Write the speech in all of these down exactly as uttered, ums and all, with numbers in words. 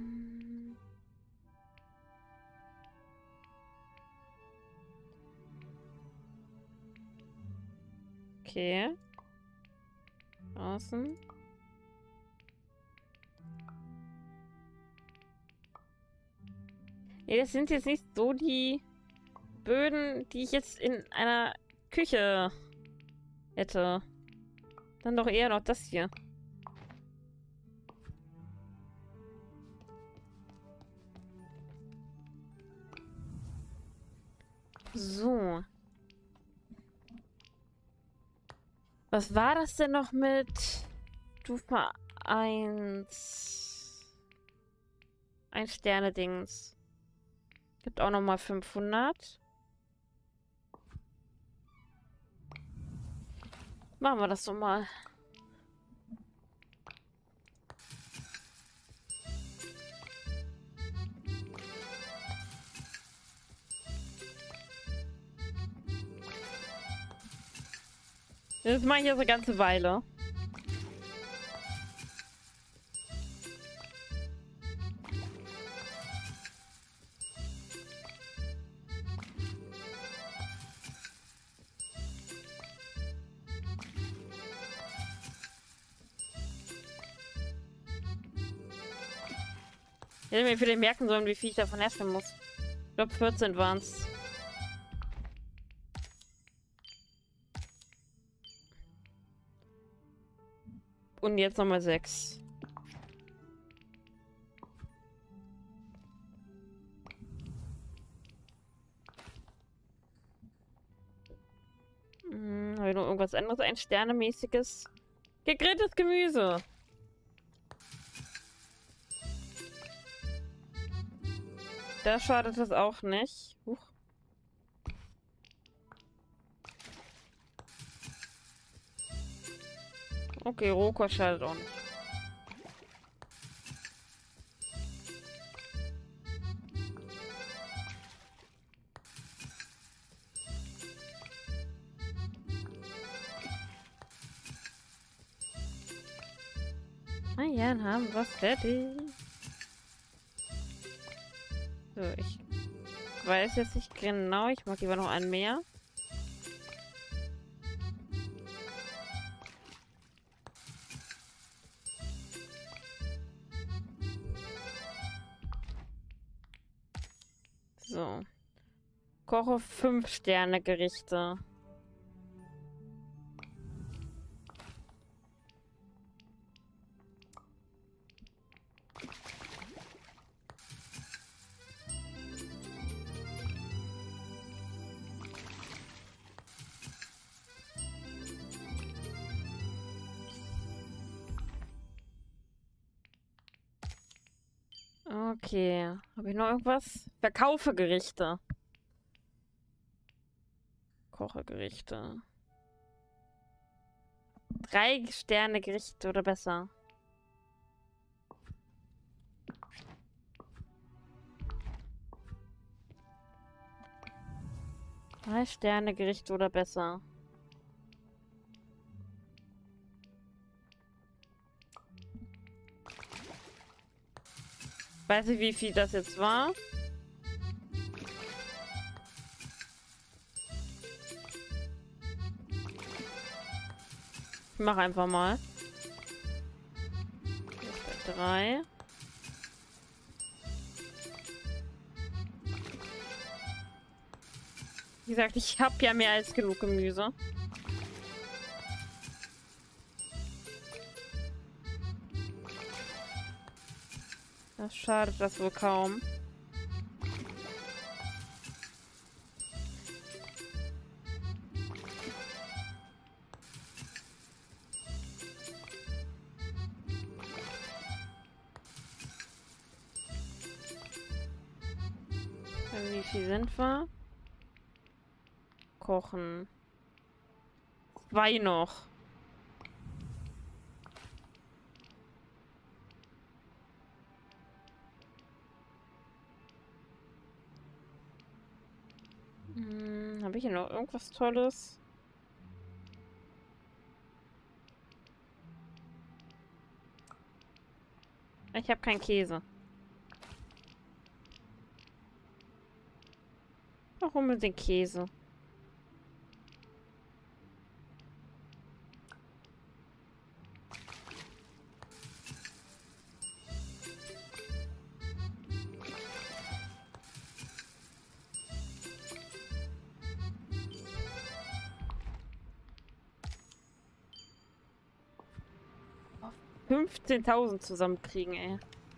Hm. Okay. Außen. Nee, das sind jetzt nicht so die Böden, die ich jetzt in einer Küche hätte. Dann doch eher noch das hier. So. Was war das denn noch mit Stufe eins? Ein Sterne-Dings. Gibt auch nochmal fünfhundert. Machen wir das doch mal. Das mache ich jetzt eine ganze Weile. Ich hätte mir vielleicht merken sollen, wie viel ich davon essen muss. Ich glaube, vierzehn waren es. Und jetzt nochmal sechs. Hm, habe ich noch irgendwas anderes? Ein Sternemäßiges? Gegrilltes Gemüse. Da schadet das auch nicht. Huch. Okay, Rohkost schadet auch nicht. Ah ja, dann haben wir es fertig. So, ich weiß jetzt nicht genau. Ich mag lieber noch einen mehr. So. Koche fünf Sterne Gerichte. Okay. Habe ich noch irgendwas? Verkaufe Gerichte. Koche Gerichte. Drei Sterne Gerichte oder besser. Drei Sterne Gerichte oder besser. Weiß ich, wie viel das jetzt war. Ich mach einfach mal. Drei. Wie gesagt, ich habe ja mehr als genug Gemüse. Das schadet das wohl kaum. Wie viel sind wir? Kochen. Zwei noch. Hm, habe ich hier noch irgendwas Tolles? Ich habe keinen Käse. Warum mit den Käse? fünfzehntausend zusammenkriegen, ey.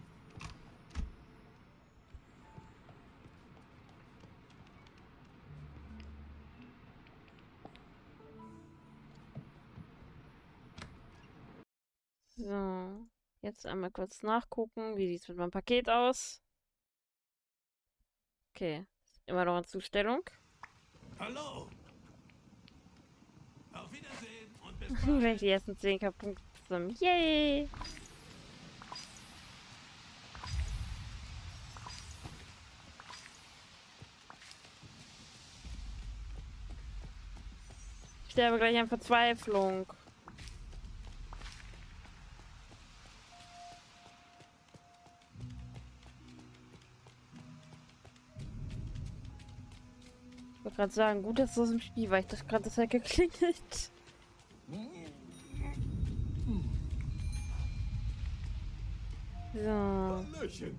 So. Jetzt einmal kurz nachgucken. Wie sieht es mit meinem Paket aus? Okay. Immer noch in Zustellung. Hallo. Auf Wiedersehen und bis Wenn bald. ich die ersten zehn K-Punkte zusammen. Yay! Ich sterbe gleich an Verzweiflung. Ich wollte gerade sagen, gut, dass das im Spiel war. Ich dachte gerade, das hat geklingelt. So. Hallöchen.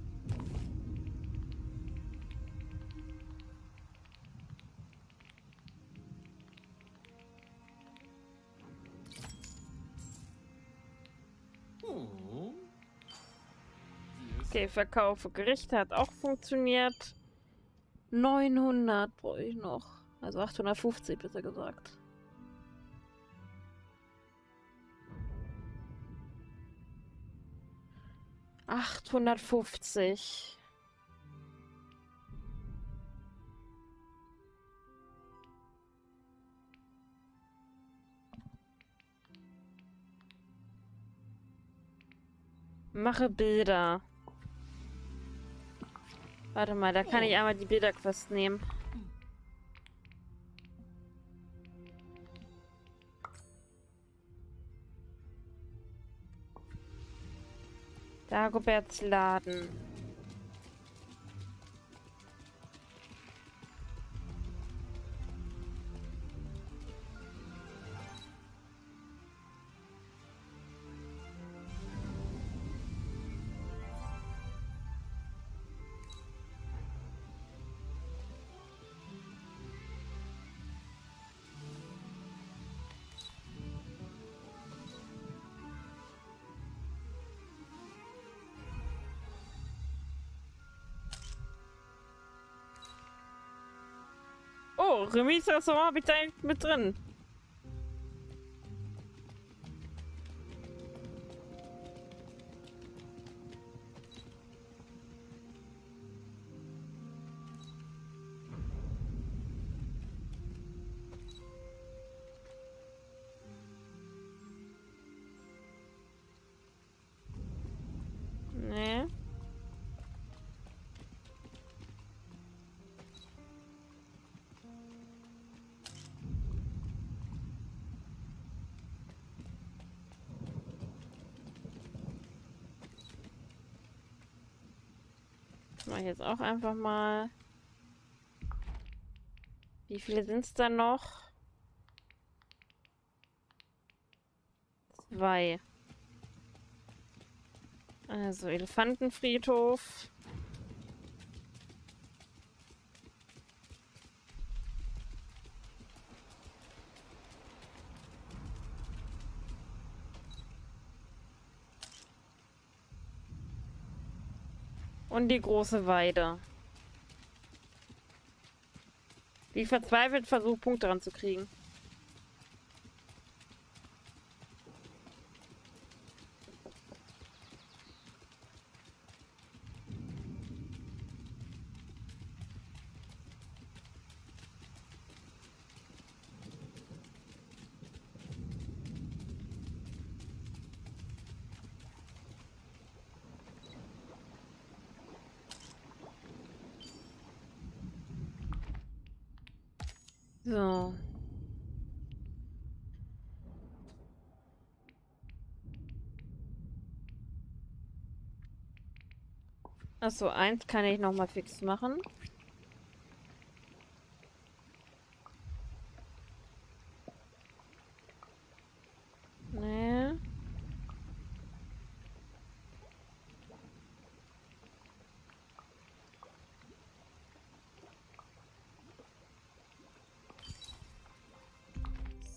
Oh. Okay, Verkaufe Gerichte hat auch funktioniert. neunhundert brauche ich noch. Also achthundertfünfzig, besser gesagt. achthundertfünfzig. Mache Bilder. Warte mal, da kann ich einmal die Bilderquest nehmen. Dagoberts Laden. Oh, Remis Restaurant habe ich da mit drin. Nee. Das mache ich jetzt auch einfach mal. Wie viele sind es da noch? Zwei. Also Elefantenfriedhof. Und die große Weide. Die verzweifelt versucht, Punkte ranzukriegen. So. Achso, eins kann ich noch mal fix machen.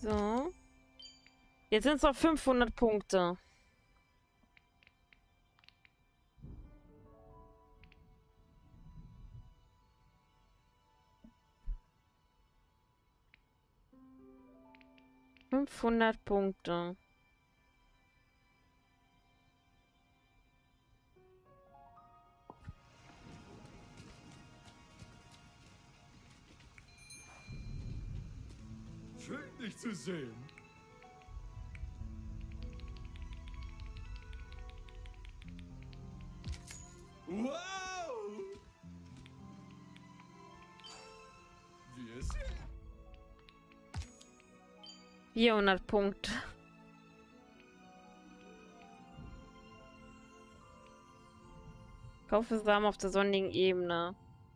So. Jetzt sind es noch fünfhundert Punkte. fünfhundert Punkte. Schön, dich zu sehen. Wow! Wie es vierhundert Punkte. Kaufe Samen auf der sonnigen Ebene.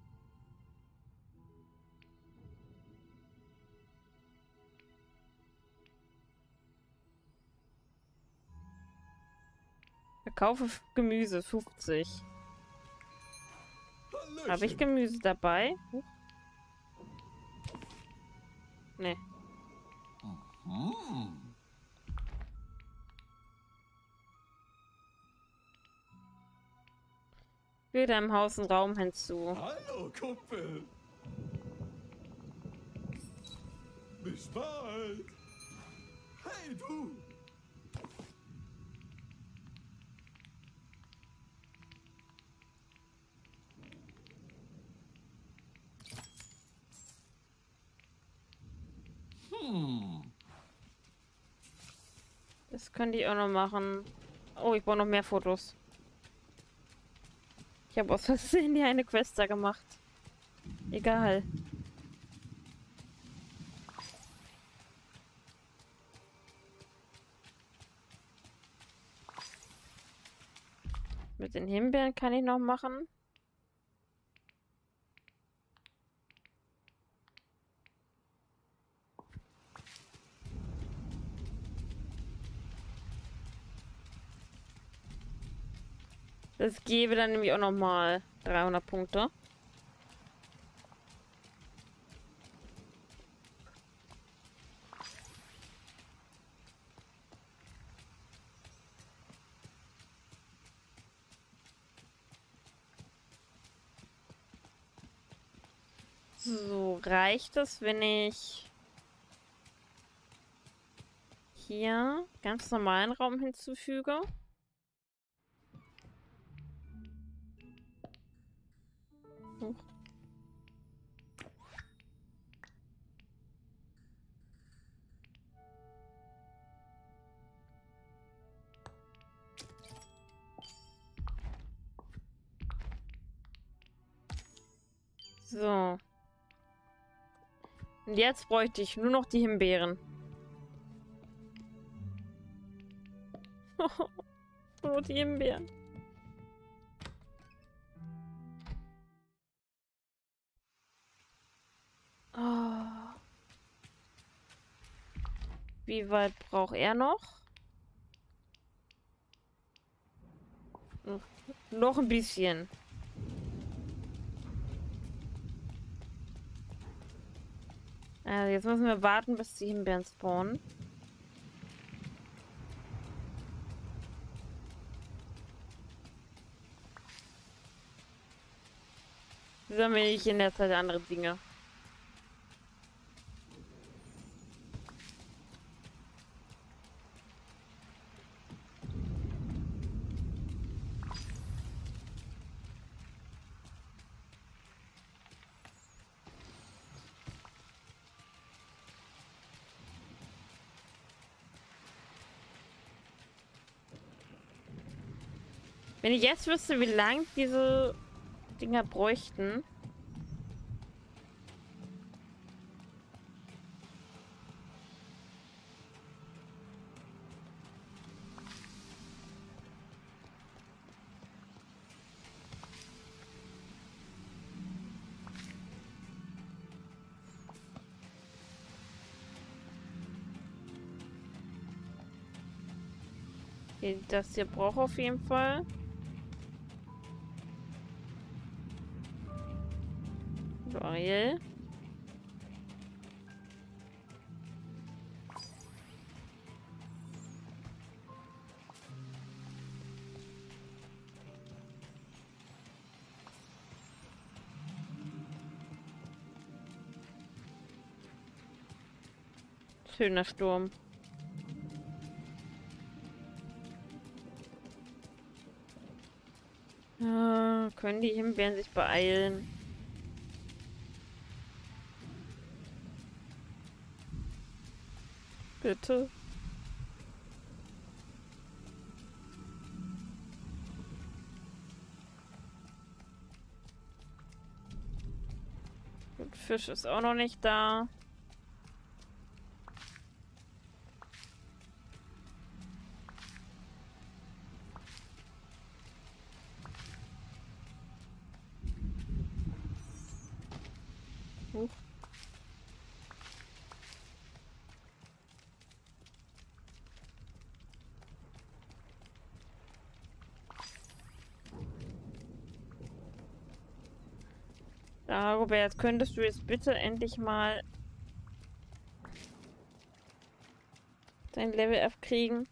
Verkaufe Gemüse fünfzig. Habe ich Gemüse dabei? Huch. Nee. Hm. Füge deinem Haus einen Raum hinzu. Hallo, Kumpel. Bis bald. Hey, du. Hm. Das könnte ich auch noch machen. Oh, ich brauche noch mehr Fotos. Ich habe aus Versehen die eine Quest da gemacht. Egal. Mit den Himbeeren kann ich noch machen. Das gebe dann nämlich auch noch mal dreihundert Punkte. So, reicht es, wenn ich hier ganz normalen Raum hinzufüge? Huch. So. Und jetzt bräuchte ich nur noch die Himbeeren. Nur die Himbeeren. Oh. Wie weit braucht er noch? Noch ein bisschen. Also jetzt müssen wir warten, bis die Himbeeren spawnen. Sammle ich in der Zeit andere Dinge. Wenn ich jetzt wüsste, wie lang diese Dinger bräuchten. Okay, das hier braucht auf jeden Fall. So, Ariel. Schöner Sturm. Ja, können die Himbeeren sich beeilen? Bitte. Und Fisch ist auch noch nicht da. Huch. Dagobert, könntest du jetzt bitte endlich mal dein Level abkriegen?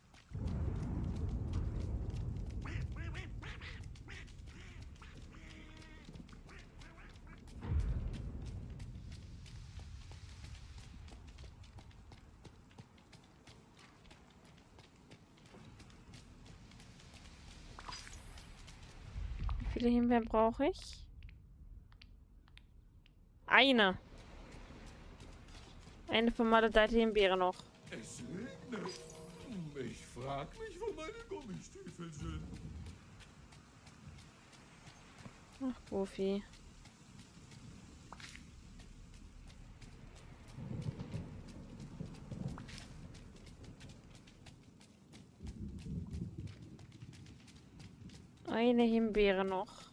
Wie viele Himbeeren brauche ich? Eine. Eine vermaledeite Himbeere noch. Es regnet. Ich frag mich, wo meine Gummistiefel sind. Ach, Goofy. Eine Himbeere noch.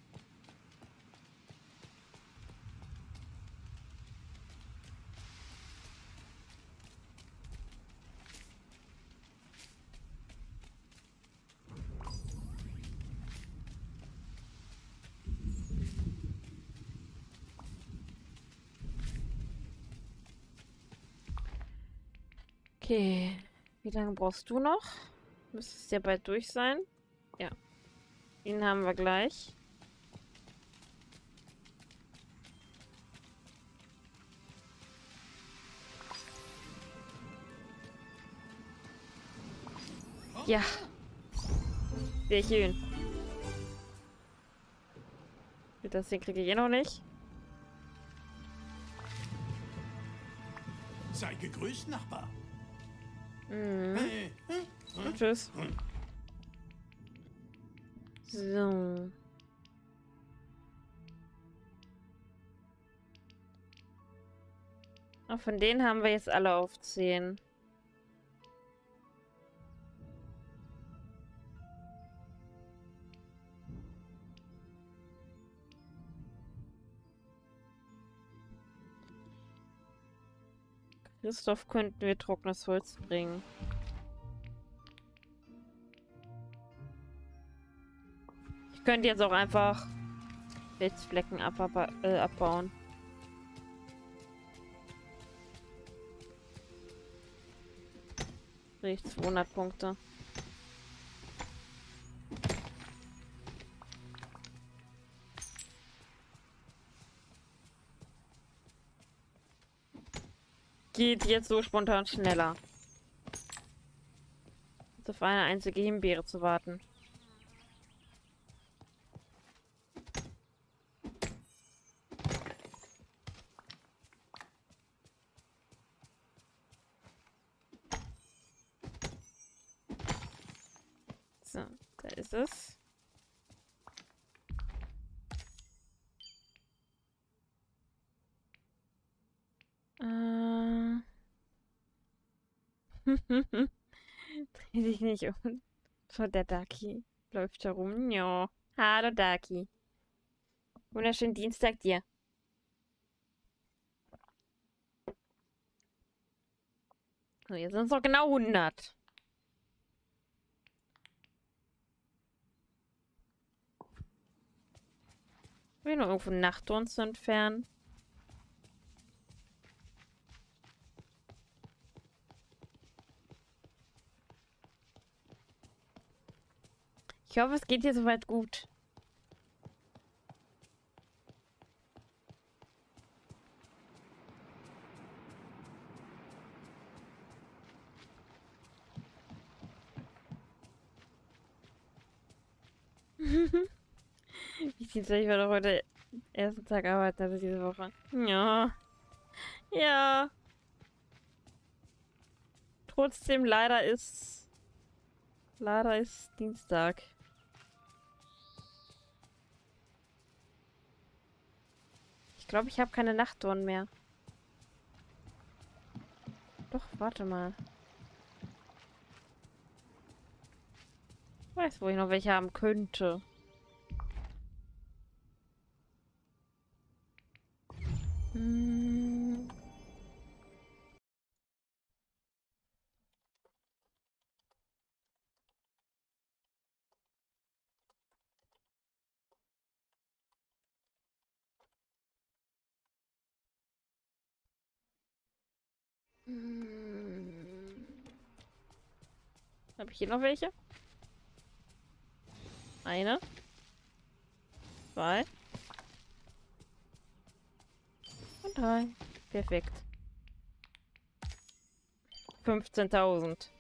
Okay. Wie lange brauchst du noch? Müsste es ja bald durch sein. Ja. Den haben wir gleich. Ja. Sehr schön. Das hier kriege ich eh noch nicht. Sei gegrüßt, Nachbar. Mhm. Hey, hm, Und tschüss. So. Auch von denen haben wir jetzt alle auf zehn. Christoph könnten wir trockenes Holz bringen. Ich könnte jetzt auch einfach Pilzflecken abba äh, abbauen. Krieg zweihundert Punkte. Geht jetzt so spontan schneller. Als auf eine einzige Himbeere zu warten. So, da ist es. Äh. Dreh dich nicht um. So, der Daki läuft herum. Ja. Hallo, Daki. Wunderschönen Dienstag dir. So, jetzt sind es noch genau hundert. Will nur irgendwo Nachtturm zu entfernen. Ich hoffe, es geht dir soweit gut. Ich ich werde heute ersten Tag arbeiten, also diese Woche. Ja. Ja. Trotzdem, leider ist... Leider ist Dienstag. Ich glaube, ich habe keine Nachtdorn mehr. Doch, warte mal. Ich weiß, wo ich noch welche haben könnte. Hm. Hm. Habe ich hier noch welche? Eine. Zwei. Und drei. Perfekt. fünfzehntausend.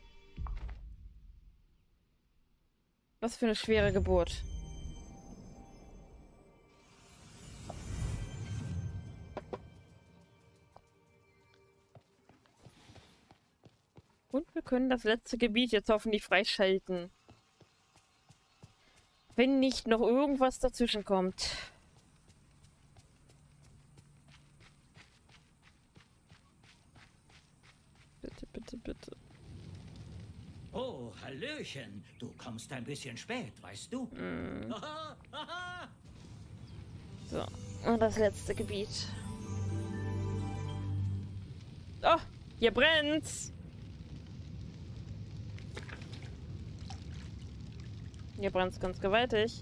Was für eine schwere Geburt. Und wir können das letzte Gebiet jetzt hoffentlich freischalten. Wenn nicht noch irgendwas dazwischen kommt. Bitte, bitte, bitte. Oh, Hallöchen. Du kommst ein bisschen spät, weißt du? Mm. Aha, aha. So, und das letzte Gebiet. Oh, hier brennt's! Hier brennt's ganz gewaltig.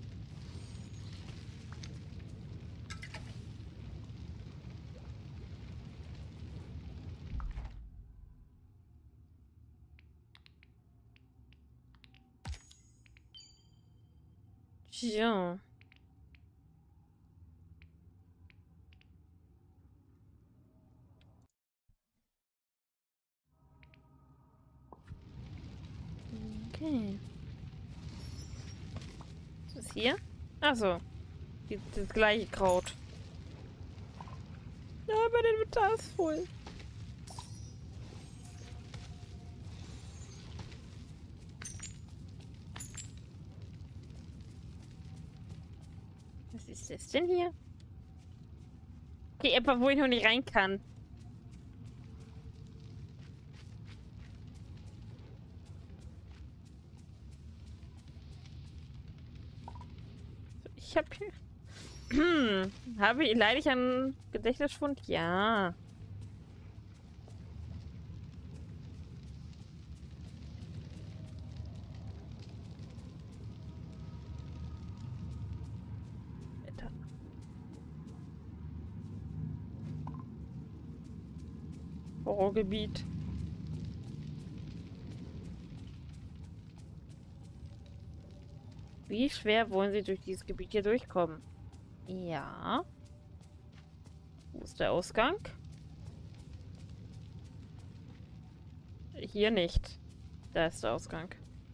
Tja. Okay. Was ist hier? Achso. Das gleiche Kraut. Ja, aber der Inventar ist voll. Was ist das denn hier? Okay, etwa wo ich noch nicht rein kann. Ich hab hier... Hm. Habe ich... Leide ich an Gedächtnisschwund? Ja. Alter. Horrorgebiet. Wie schwer wollen Sie durch dieses Gebiet hier durchkommen? Ja. Wo ist der Ausgang? Hier nicht. Da ist der Ausgang.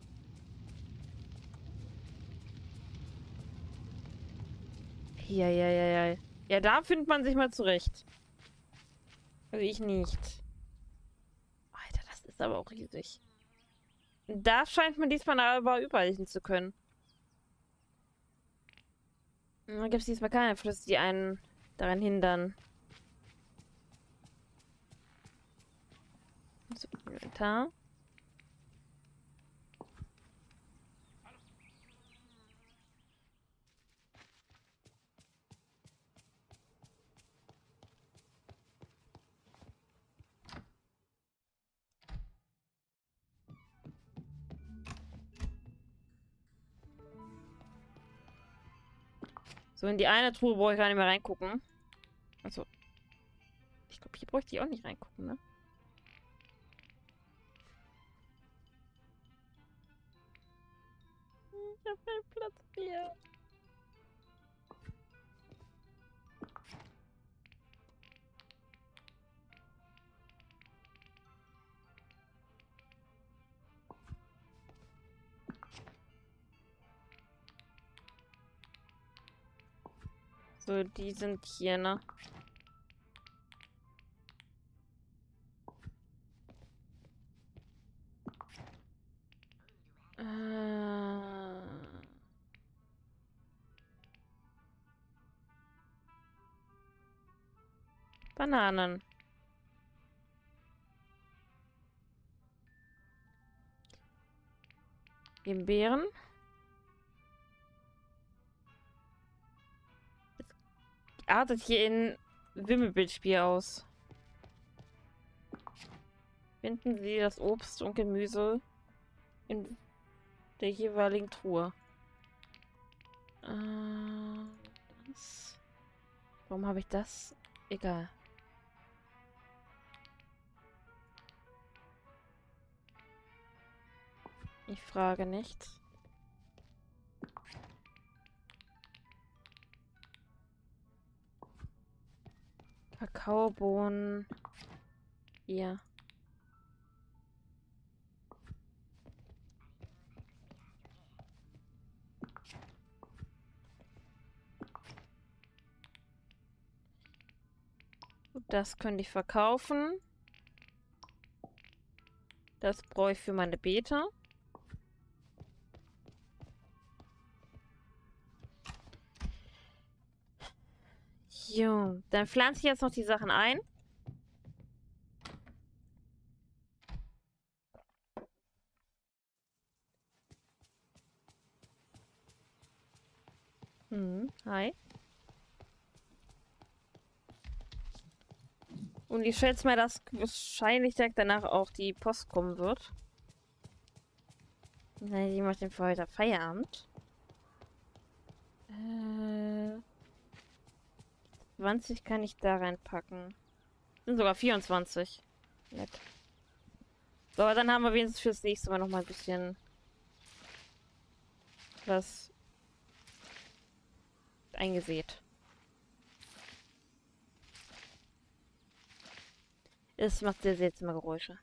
Ja, ja, ja, ja. Ja, da findet man sich mal zurecht. Also ich nicht. Alter, das ist aber auch riesig. Da scheint man diesmal aber überall hin zu können. Da gibt es diesmal keine Flüsse, die einen daran hindern. So, Inventar. So, in die eine Truhe brauche ich gar nicht mehr reingucken. Also, ich glaube, hier bräuchte ich auch nicht reingucken, ne? Ich habe keinen Platz hier. So, die sind hier, ne? Äh... Bananen. Himbeeren. Es artet hier in Wimmelbildspiel aus. Finden Sie das Obst und Gemüse in der jeweiligen Truhe. Äh, das. Warum habe ich das? Egal. Ich frage nicht. Kakaobohnen. Hier. Das könnte ich verkaufen. Das brauche ich für meine Beete. Jo, dann pflanze ich jetzt noch die Sachen ein. Hm, hi. Und ich schätze mal, dass wahrscheinlich direkt danach auch die Post kommen wird. Nein, die macht den für heute Feierabend. Äh, zwanzig kann ich da reinpacken. Sind sogar vierundzwanzig. Nett. So, aber dann haben wir wenigstens fürs nächste Mal noch mal ein bisschen was eingesät. Es macht sehr seltsame Geräusche.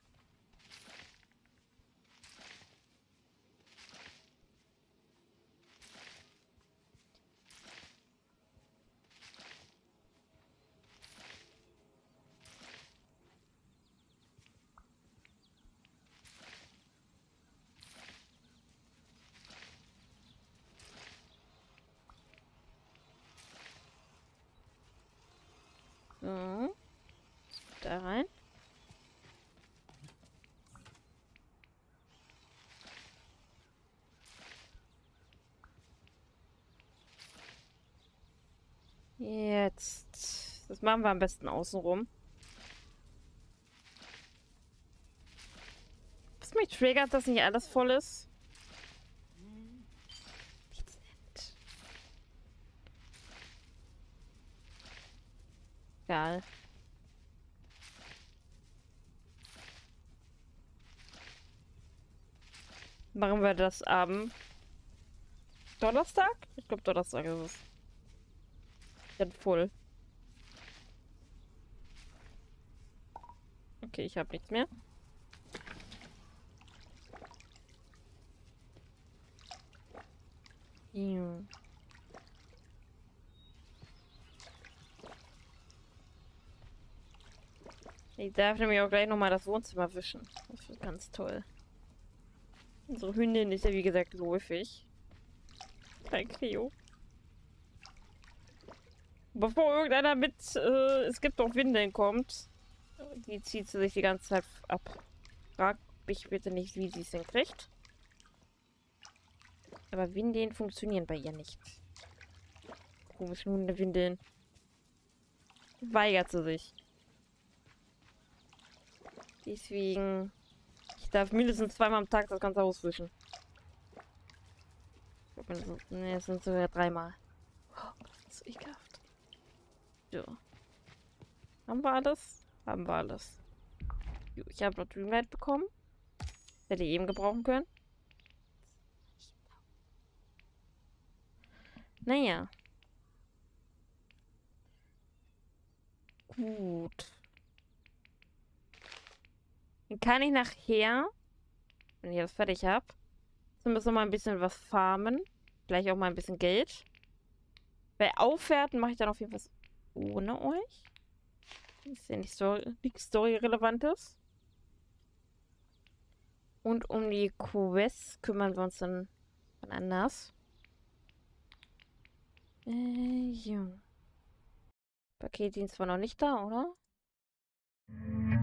So. Da rein. Jetzt. Das machen wir am besten außenrum. Was mich triggert, dass nicht alles voll ist. Dezent. Egal. Machen wir das am Donnerstag? Ich glaube, Donnerstag ist es. Dann voll. Okay, ich habe nichts mehr. Ja. Ich darf nämlich auch gleich nochmal das Wohnzimmer wischen. Das wird ganz toll. Unsere Hündin ist ja wie gesagt läufig. Kein Cleo. Bevor irgendeiner mit äh, es gibt auch Windeln kommt, die zieht sie sich die ganze Zeit ab. Frag mich bitte nicht, wie sie es denn kriegt. Aber Windeln funktionieren bei ihr nicht. Komische Hundewindeln. Weigert sie sich. Deswegen. Ich darf mindestens zweimal am Tag das ganze Haus wischen. Ne, es sind sogar dreimal. Oh, das ist so ekelhaft. So. Haben wir alles? Haben wir alles. Jo, ich habe noch Dreamlight bekommen. Hätte ich eben gebrauchen können. Naja. Gut. Dann kann ich nachher, wenn ich das fertig habe, zumindest noch mal ein bisschen was farmen. Gleich auch mal ein bisschen Geld. Bei Aufwerten mache ich dann auf jeden Fall ohne euch. Das ist ja nicht so nichts Story-Relevantes. Und um die Quests kümmern wir uns dann anders. Äh, ja. Paketdienst war noch nicht da, oder?